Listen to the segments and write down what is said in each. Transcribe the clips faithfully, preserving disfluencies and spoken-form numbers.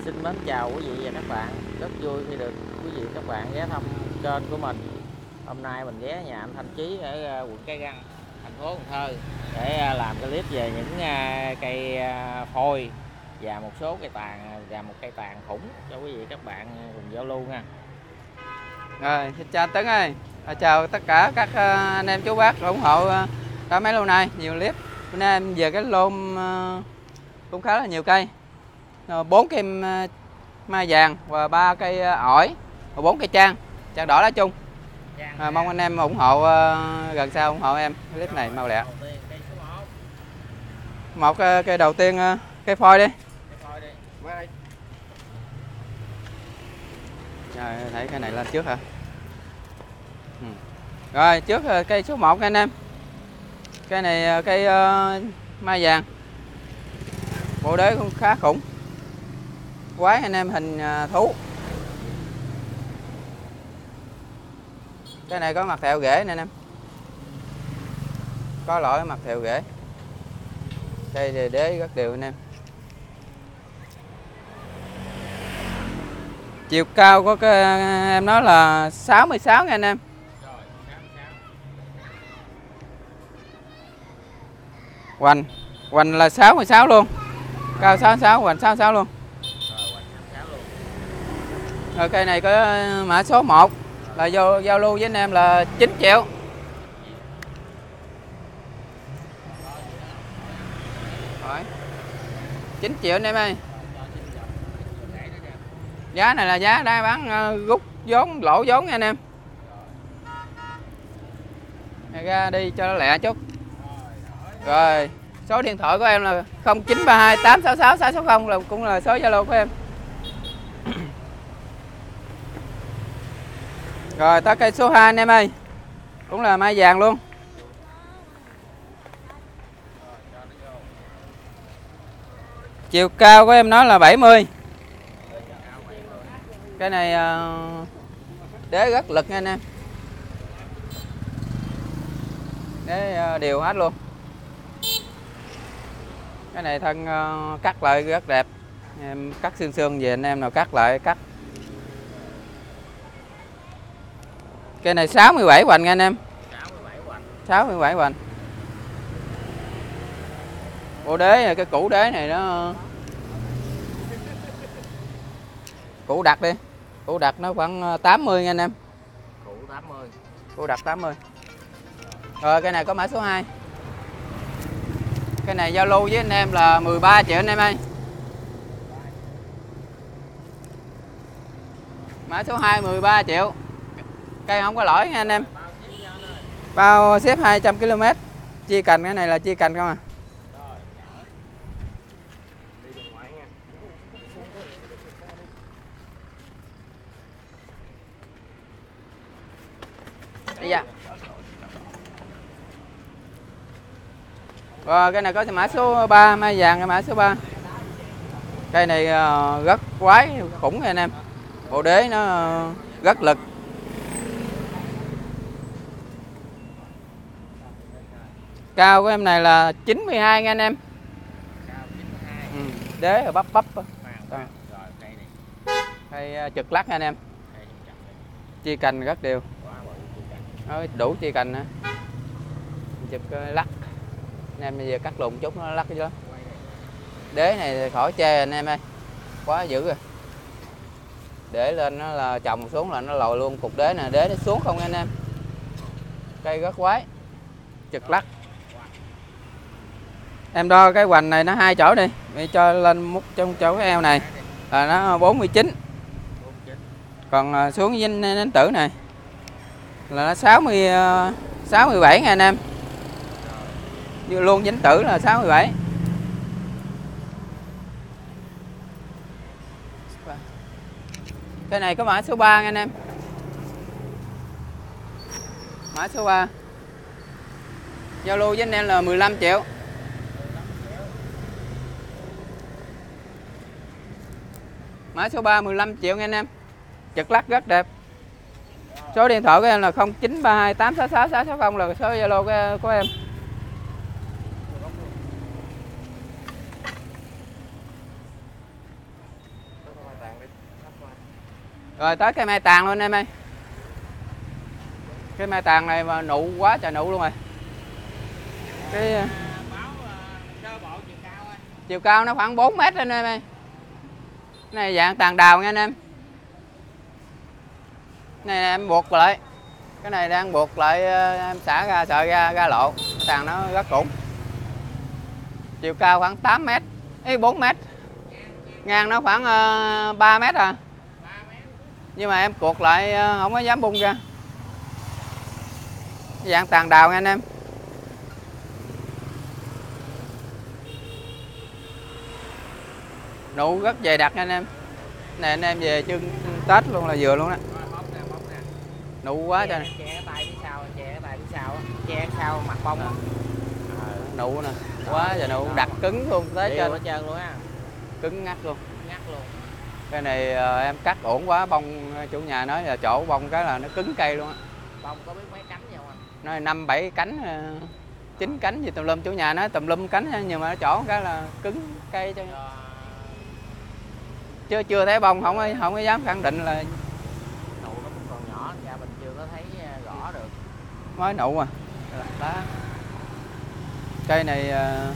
Xin mến chào quý vị và các bạn. Rất vui khi được quý vị và các bạn ghé thăm kênh của mình. Hôm nay mình ghé nhà anh Thanh Chí ở quận Cái Răng, thành phố Cần Thơ để làm cái clip về những cây phôi và một số cây tàn và một cây tàn khủng cho quý vị và các bạn cùng giao lưu nha. Rồi, xin chào Tấn ơi. À, chào tất cả các anh em chú bác ủng hộ đã mấy lâu nay nhiều clip. Bữa nay em về cái lôn cũng khá là nhiều cây. Bốn cây mai vàng và ba cây ổi và bốn cây trang, trang đỏ lá chung. À, mong anh em ủng hộ gần sau ủng hộ em clip này mau lẹ. Một cây đầu tiên cây phôi đi. Rồi, thấy cái này lên trước hả? Ừ. Rồi trước cây số một anh em. Cây này cây uh, mai vàng. Bộ đế cũng khá khủng. Quái anh em hình uh, thú. Cái này có mặt thẹo rễ nè anh em. Có lõi mặt thẹo rễ. Cây đế, đế rất đều anh em. Chiều cao của cái em nói là sáu mươi sáu nha anh em. Hoành hoành là sáu mươi sáu luôn. Cao sáu mươi sáu, hoành sáu mươi sáu luôn. Rồi cây này có mã số một là vô giao lưu với anh em là chín triệu. Rồi. chín triệu anh em ơi. Giá này là giá đang bán rút vốn lỗ vốn nha anh em. Ra đi cho nó lẹ chút. Rồi, số điện thoại của em là không chín ba hai tám sáu sáu sáu sáu không là cũng là số Zalo của em. Rồi, tới cây số hai anh em ơi. Cũng là mai vàng luôn. Chiều cao của em nói là bảy mươi. Cái này uh, đế rất lực nha anh em. Đế uh, đều hết luôn. Cái này thân uh, cắt lại rất đẹp. Em cắt xương xương về anh em nào cắt lại cắt. Cái này sáu mươi bảy hoành nha anh em. sáu mươi bảy hoành. Bộ đế cái củ đế này nó củ đặt đi. Củ đặt nó khoảng tám mươi nha anh em. Củ tám mươi. Củ đặt tám mươi. Rồi cái này có mã số hai. Cái này giao lưu với anh em là mười ba triệu anh em ơi. Mã số hai mười ba triệu. Cây không có lỗi nha anh em. Bao xếp hai trăm ki lô mét. Chia cành cái này là chia cành không à. Đi ra. Rồi cái này có mã số ba mai vàng cái mã số ba. Cây này rất quái khủng nha anh em. Bộ đế nó rất lực. Cao của em này là chín mươi hai nha anh em. Ừ, đế ở bắp bắp. Cây trực lắc nha anh em. Chia cành rất đều. Nói đủ chia cành nữa. Chụp lắc. Anh em bây giờ cắt lùn chút nó lắc cái đó. Đế này thì khỏi chê anh em ơi. Quá dữ rồi. Để lên nó là chồng xuống là nó lòi luôn cục đế nè, đế nó xuống không nha anh em. Cây rất quái. Trực lắc. Em đo cái hoành này nó hai chỗ đi, để cho lên mút trong chỗ cái eo này là nó bốn mươi chín. Còn xuống với nến tử này là nó sáu mươi sáu mươi bảy nha anh em. Như luôn dính tử là sáu mươi bảy. Cái này có mã số ba nha anh em. Mã số ba. Giao lưu với anh em là mười lăm triệu. Mã số ba mười lăm triệu nha anh em. Trực lắc rất đẹp. Số điện thoại của em là không chín ba hai tám sáu sáu sáu sáu không là số Zalo của, của em. Rồi tới cây mai tàn luôn anh em ơi. Cái mai tàn này mà nụ quá trời nụ luôn rồi. Cái À, báo à, sơ bộ chiều cao ơi. chiều cao nó khoảng bốn mét anh em ơi. Cái này dạng tàn đào nha anh em. Cái này em buộc lại. Cái này đang buộc lại em xả ra sợi ra ra lộ. Tàn nó rất củng. Chiều cao khoảng tám mét, ý bốn mét. Ngang nó khoảng uh, ba mét à. Nhưng mà em cuột lại uh, không có dám bung ra. Dạng tàn đào nha anh em. Nụ rất dày đặc nha anh em. Này anh em về chân Tết luôn là vừa luôn đó. Nụ quá trời. Che tay phía sau, che tay phía sau, che sau mặt bông. À. À, nụ nè, quá trời nụ đặc cứng luôn tới trên. Hết trơn luôn á. Cứng ngắt luôn. Ngắt luôn. Cái này uh, em cắt ổn quá, bông chủ nhà nói là chỗ bông cái là nó cứng cây luôn á. Bông có biết mấy cánh nhau anh? Nói năm bảy cánh, chín cánh gì tùm lum, chủ nhà nói tùm lum cánh nhưng mà nó chỗ cái là cứng cây cho. Rồi. Chưa chưa thấy bông, không không có dám khẳng định là nụ nó cũng còn nhỏ, ra mình chưa có thấy rõ được. mới nụ mà. Đó. Cây này uh...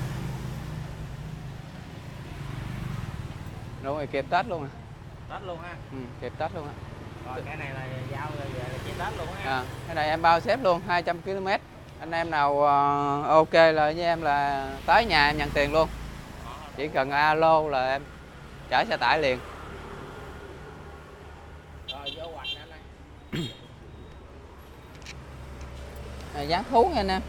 nụ này kịp Tết luôn à. Tết luôn ha. Ừ, kịp Tết luôn á. Rồi cái này là giao về là chỉ Tết luôn ha. À, cái này em bao xếp luôn hai trăm ki lô mét. Anh em nào uh, ok là với em là tới nhà em nhận tiền luôn. Chỉ cần alo là em chở xe tải liền. Rồi vô hoạch nữa này. Này dán thú nha anh em.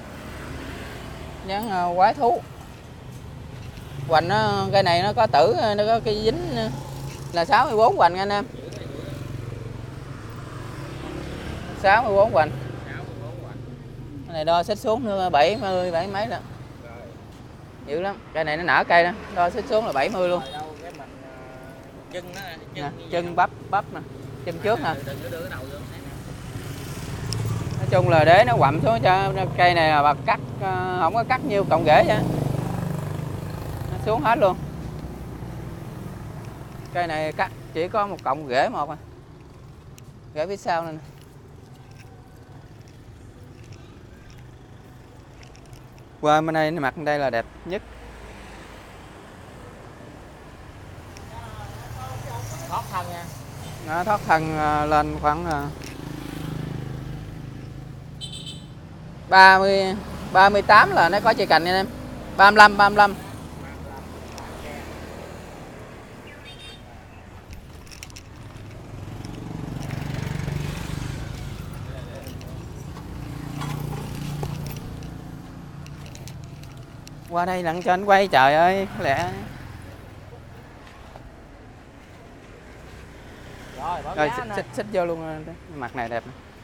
Dán uh, quái thú. Hoành nó cây này nó có tử, nó có cái dính là sáu mươi bốn hoành nha anh em. sáu mươi bốn hoành. Cái này đo xích xuống nữa bảy mươi bảy mấy đó. Dữ lắm. Cây này nó nở cây đó, đo xích xuống là bảy mươi luôn. Chân nó chân, chân bắp bắp nè, chân trước nè. Nói chung là để nó quặm xuống cho cây này là bà cắt không có cắt nhiêu cọng rễ vậy. Nó xuống hết luôn. Cây này cắt chỉ có một cọng rễ một à. Rễ phía sau này. Qua bên đây mặt đây là đẹp nhất. Thoát thân nha. Nó thoát thân lên khoảng ba mươi ba mươi tám là nó có chì cành nha em. ba mươi lăm ba mươi lăm. Qua đây lặn cho anh quay, trời ơi lẹ. Rồi, rồi xích, xích, xích vô luôn, mặt này đẹp.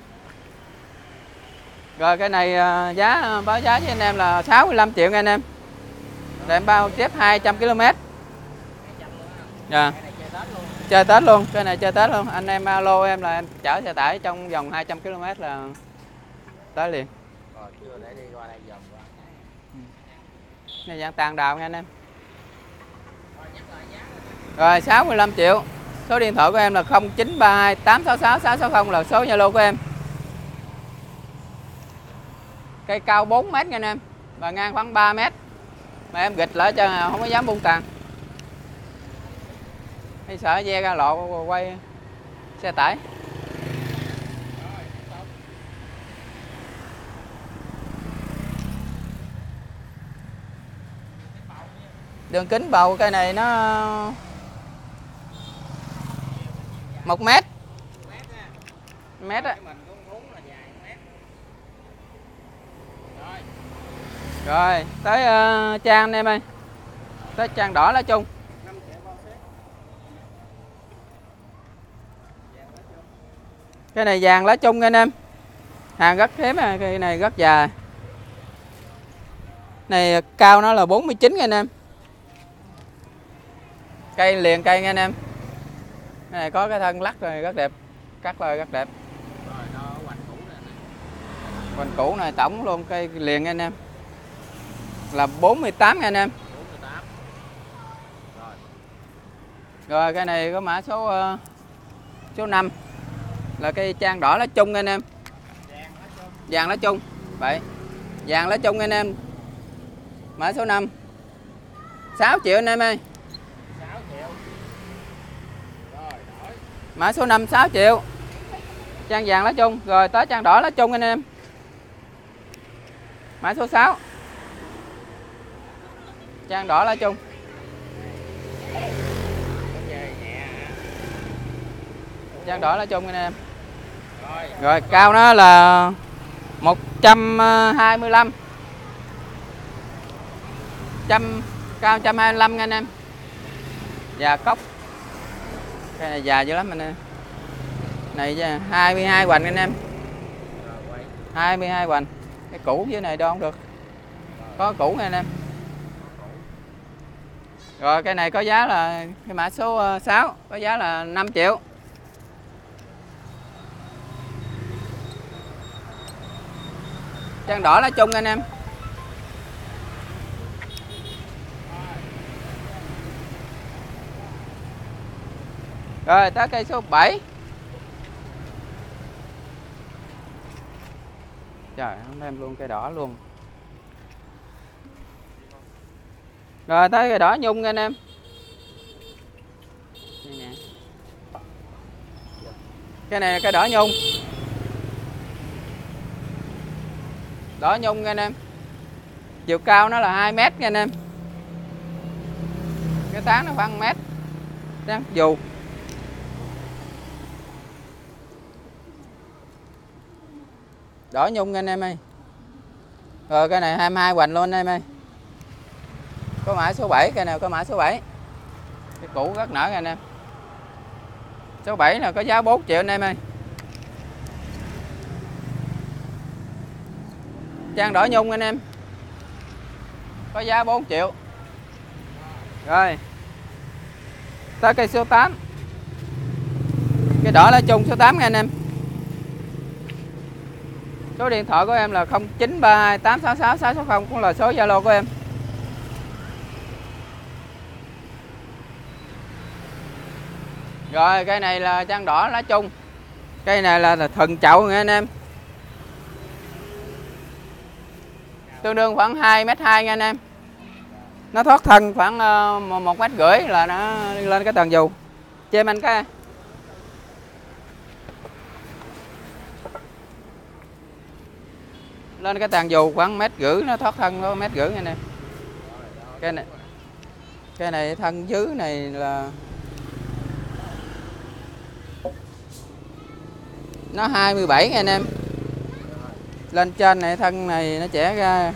Rồi cái này giá báo giá với anh em là sáu mươi lăm triệu nha anh em. Để em bao xếp hai trăm ki lô mét. Dạ. Chơi Tết luôn, cái này chơi Tết luôn. Anh em alo em là em chở xe tải trong vòng hai trăm ki lô mét là tới liền. Rồi chưa để đi qua đây vòng qua. Này dạng tàn đào nha anh em. Rồi sáu mươi lăm triệu. Số điện thoại của em là không chín ba hai tám sáu sáu sáu sáu không là số Zalo của em. Cây cao bốn mét nha anh em. Và ngang khoảng ba mét. Mà em gịch lại cho không có dám bung tàn. Hay sợ ve ra lộ quay xe tải. Đường kính bầu cây này nó một mét. Mét á. Rồi tới uh, trang anh em ơi. Tới trang đỏ lá chung. Cái này vàng lá chung anh em. Hàng rất hiếm, cây này rất dài. Này cao nó là bốn mươi chín anh em. Cây liền cây nha anh em. Cái này có cái thân lắc rồi rất đẹp. Cắt rồi rất đẹp. Hoành cũ này tổng luôn cây liền nha anh em. Là bốn mươi tám nha anh em. Rồi cái này có mã số uh, số năm là cây trang đỏ lá chung anh em. Vàng lá chung. Vậy. Vàng lá chung anh em. Mã số năm. sáu triệu anh em ơi. Mã số năm sáu triệu. Trang vàng lá chung. Rồi tới trang đỏ lá chung anh em. Mã số sáu. Trang đỏ lá chung. Trang đỏ lá chung anh em. Rồi cao nó là một trăm hai mươi lăm. Trăm, cao một trăm hai mươi lăm anh em. Già cốc. Cái này già dữ lắm anh em. Này hai mươi hai hoành anh em. hai mươi hai hoành. Cái cũ dưới này đâu không được. Có cũ nha anh em. Rồi cái này có giá là cái mã số sáu, có giá là năm triệu. Trang đỏ lá chung anh em. Rồi tới cây số bảy. Trời, không đem luôn cây đỏ luôn. Rồi tới cây đỏ nhung anh em. Đây nè. Cái này là cây đỏ nhung. Đỏ nhung anh em. Chiều cao nó là hai mét nha anh em. Cái tán nó khoảng một mét. Tán dù. Đỏ nhung anh em ơi. Rồi cái này hai mươi hai hoành luôn anh em ơi. Có mã số bảy, cái nào có mã số bảy. Cái cũ rất nở anh em. Số bảy là có giá bốn triệu anh em ơi. Trang đỏ nhung anh em. Có giá bốn triệu. Rồi. Tới cây số tám. Cái đỏ lá chung số tám nha anh em. Số điện thoại của em là không chín ba hai tám sáu sáu sáu sáu không, cũng là số Zalo của em. Rồi cây này là trang đỏ lá chung. Cây này là, là thần chậu nha anh em. Tương đương khoảng hai mét hai nha anh em. Nó thoát thân khoảng uh, một mét rưỡi là nó lên cái tầng dù. Cho em anh cái. Lên cái tàn dù khoảng mét rưỡi, nó thoát thân có mét rưỡi nha nè. Cái này cái này thân dưới này là nó hai mươi bảy nha anh em. Lên trên này thân này nó trẻ ra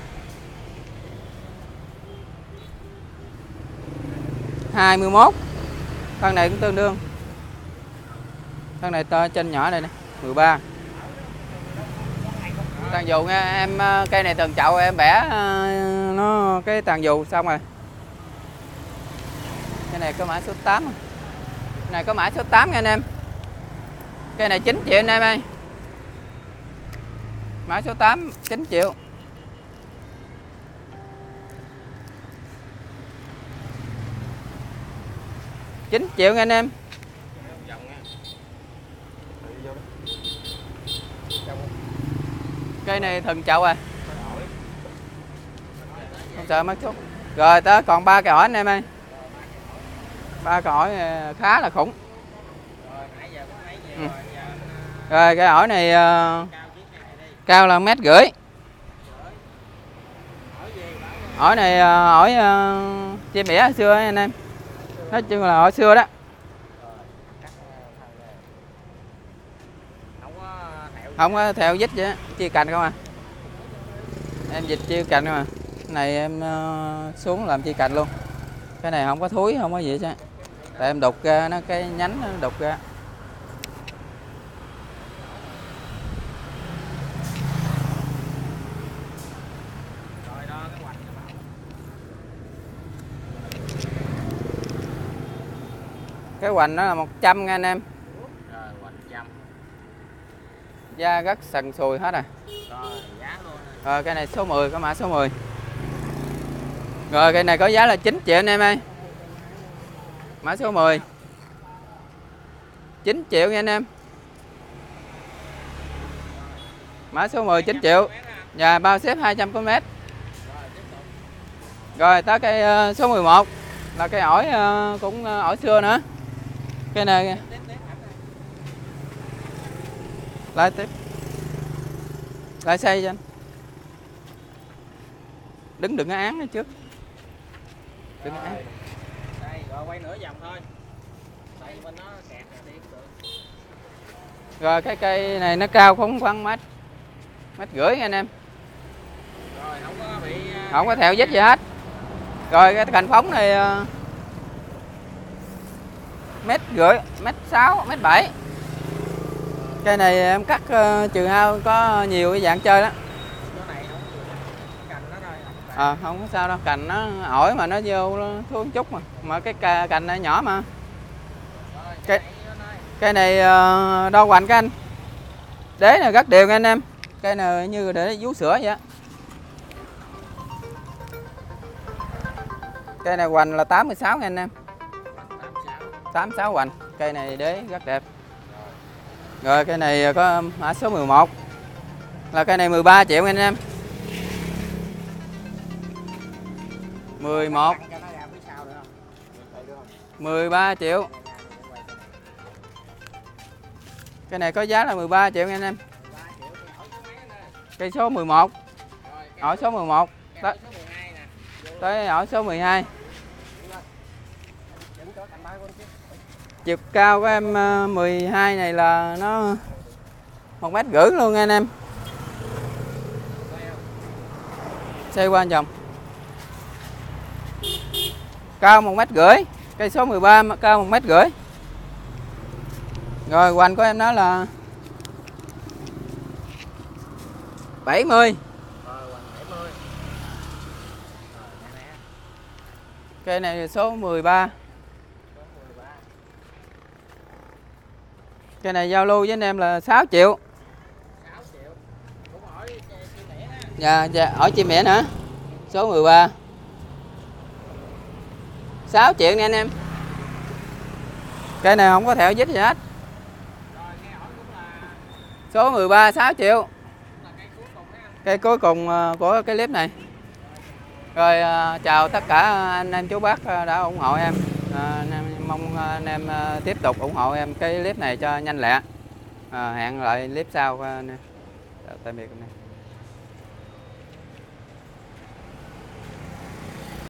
hai mươi mốt. Thân này cũng tương đương. Thân này to trên nhỏ này nè, mười ba. Tàn dù nha em, cây này từng chậu em bẻ nó cái tàn dù xong rồi. Cái này có mã số tám. Cái này có mã số tám nha anh em. Cây này chín triệu anh em ơi. Mã số tám chín triệu. chín triệu nha anh em. Cây này thần chậu à. Không sợ mất thuốc. Rồi tới còn ba cây ổi anh em ơi. Ba cây ổi khá là khủng. Ừ. Rồi cây ổi này uh, cao là mét rưỡi. Ổi này uh, ổi uh, chim mẻ xưa ấy, anh em. Nói chung là ổi xưa đó. Không có theo dít vậy, chia cành không à. Em dịch chia cành không à. Cái này em uh, xuống làm chia cành luôn. Cái này không có thúi, không có gì chứ. Tại em đục ra nó cái nhánh nó đục ra. Cái hoành nó là một trăm nha anh em. Da rất sần sùi hết à. Rồi cái này số mười, có mã số mười. Rồi cái này có giá là chín triệu anh em ơi. Mã số mười. chín triệu nha anh em. Mã số mười chín triệu. Và bao xếp hai trăm ki lô mét. Rồi tới cây số mười một là cây ổi, cũng ổi xưa nữa. Cây này lại tiếp, lại xây cho anh. Đứng đừng có án ở trước. Đừng có án. Đây, rồi quay nửa vòng thôi. Đây bên nó kẹt là đi được. Rồi cái cây này nó cao cũng khoảng mét, mét rưỡi nha anh em. Rồi không có bị Không có theo vết gì hết. Rồi cái cành phóng này mét rưỡi, mét sáu, mét bảy. Cây này em cắt uh, trừ hao có nhiều cái dạng chơi đó. À, không có sao đâu, cành nó ổi mà nó vô xuống chút mà. Mà cái cành này nhỏ mà. Cây, cây này uh, đo hoành các anh. Đế này rất đều nha anh em. Cây này như để vú sữa vậy á. Cây này hoành là tám mươi sáu nha anh em. tám mươi sáu hoành. Cây này đế rất đẹp. Rồi cây này có mã số mười một. Là cây này mười ba triệu nha anh em. mười một. mười ba triệu. Cái này có giá là mười ba triệu nha anh em. Cây số mười một. Ổi số mười một. Tới, tới ổi số mười hai. Chiều cao của em mười hai này là nó một mét rưỡi luôn nha anh em. Xoay qua vòng. Cao một mét rưỡi. Cây số mười ba cao một mét rưỡi. Rồi hoành của em đó là bảy mươi. Cây này số mười ba. Cây này giao lưu với anh em là sáu triệu. Dạ, dạ, ổi chim mẹ nữa. Số mười ba. sáu triệu nha anh em. Cây này không có thẹo vết gì hết. Số mười ba sáu triệu. Cây cuối cùng của cái clip này. Rồi chào tất cả anh em chú bác đã ủng hộ em. À, mong anh em tiếp tục ủng hộ em cái clip này cho nhanh lẹ. À, hẹn lại clip sau. Tạm biệt.